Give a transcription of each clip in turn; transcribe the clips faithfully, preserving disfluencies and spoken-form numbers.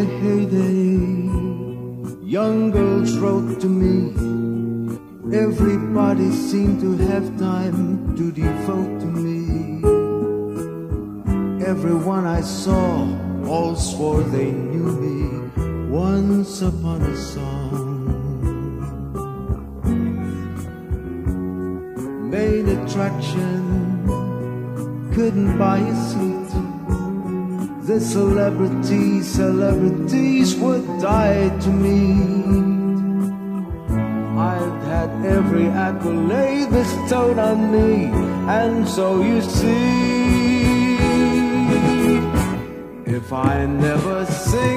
my heyday, young girls wrote to me. Everybody seemed to have time to devote to me. Everyone I saw all swore they knew me. Once upon a song, main attraction, couldn't buy a seat. The celebrities, celebrities would die to meet. I've had every accolade bestowed on me, and so you see, if I never sing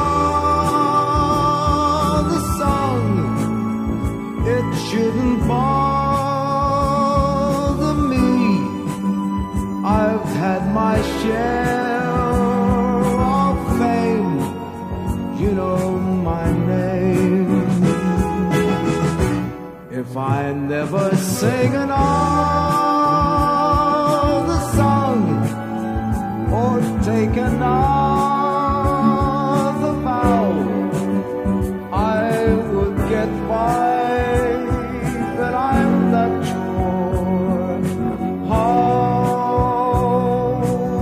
another song, it shouldn't bother me. I've had my share of fame, you know my name. If I never sing another song or take another vow, I would get by, but I'm not sure how.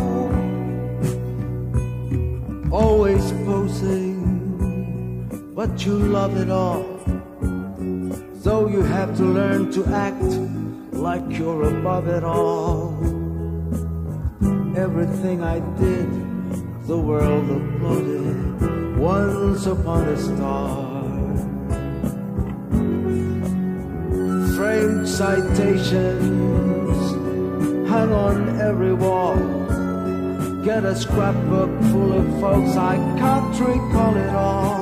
Always posing, but you love it all. So you have to learn to act like you're above it all. Everything I did, the world applauded. Once upon a star, framed citations hang on every wall. Get a scrapbook full of folks, I can't recall it all.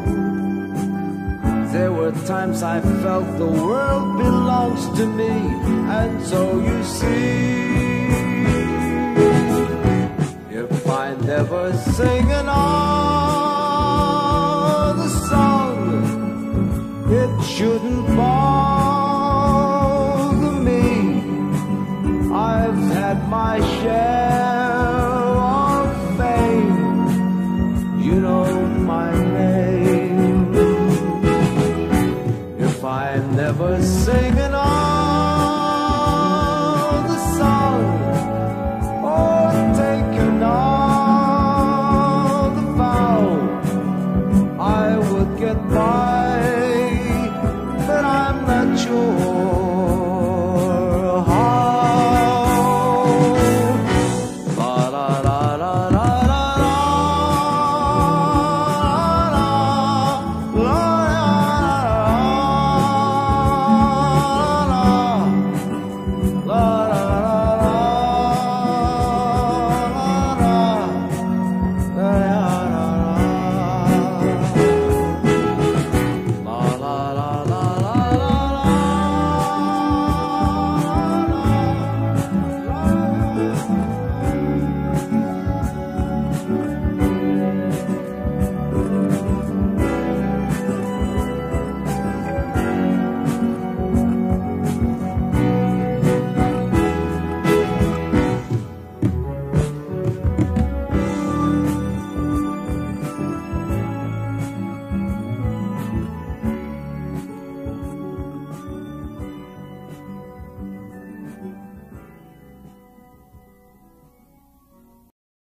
There were times I felt the world belongs to me, and so you see, if I never sing another song, it shouldn't bother me. I've had my share of fame, you know my name. If I never sing another song or take another vow, I would get by, but I'm not sure